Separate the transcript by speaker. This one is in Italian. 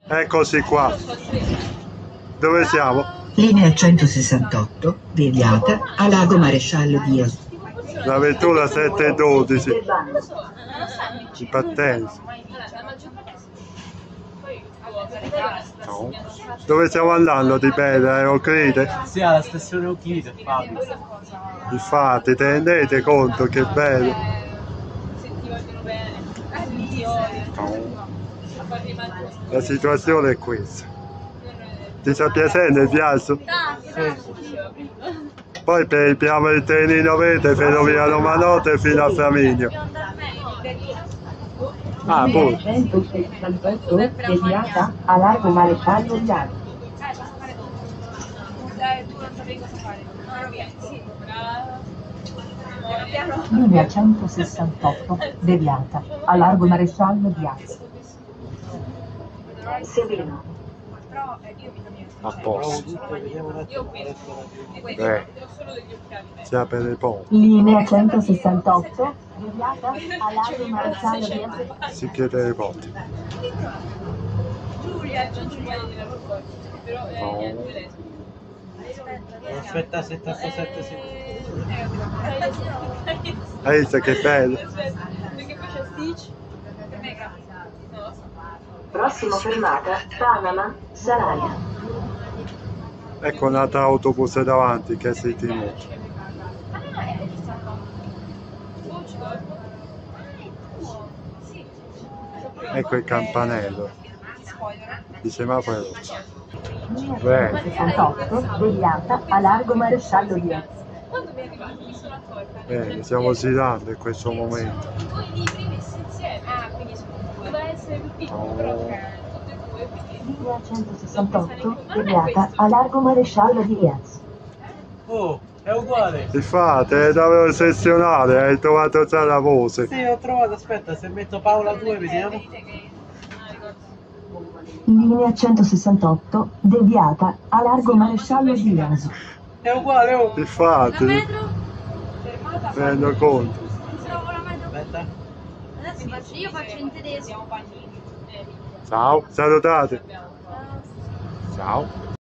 Speaker 1: Eccoci qua. Dove siamo?
Speaker 2: Linea 168, deviata a Lago Maresciallo Diaz.
Speaker 1: La vettura 712. In partenza. No. Dove stiamo andando di bello? Euclide?
Speaker 3: Sì, alla stazione Euclide, Fabio.
Speaker 1: Infatti, tenete conto che bello. No. La situazione è questa. Ti sta piacendo il viaggio? Poi prendiamo il trenino verde Ferrovia Roma Nord fino a Flaminio. Ah, pure.
Speaker 2: 168, deviata a Largo Maresciallo Diaz. Linea 168, deviata a Largo Maresciallo Diaz. Sereno.
Speaker 1: A posto. Si apre le porte.
Speaker 2: Linea 168, deviata a Largo Maresciallo Diaz.
Speaker 1: Si chiude le porte. No.
Speaker 3: Aspetta 77 secondi.
Speaker 1: Hai visto che bello?
Speaker 2: Prossima fermata, Panama, Salaria.
Speaker 1: Ecco un'altra autobus davanti che si tiene. Ecco il campanello. Di semaforo rosso.
Speaker 2: Linea 68, deviata a Largo Maresciallo Diaz.
Speaker 1: Bene, stiamo girando in questo momento.
Speaker 2: Linea 168, deviata a Largo Maresciallo Diaz.
Speaker 3: Oh, è uguale.
Speaker 1: Infatti, dovevo sezionare, hai trovato già la voce.
Speaker 3: Sì, ho trovato, aspetta, se metto Paola 2 vediamo.
Speaker 2: Linea 168, deviata a Largo Maresciallo Diaz.
Speaker 3: È uguale, oh.
Speaker 1: Infatti, mi rendo conto.
Speaker 3: Aspetta.
Speaker 4: Adesso io faccio in tedesco.
Speaker 1: Ciao, salutate. Ciao.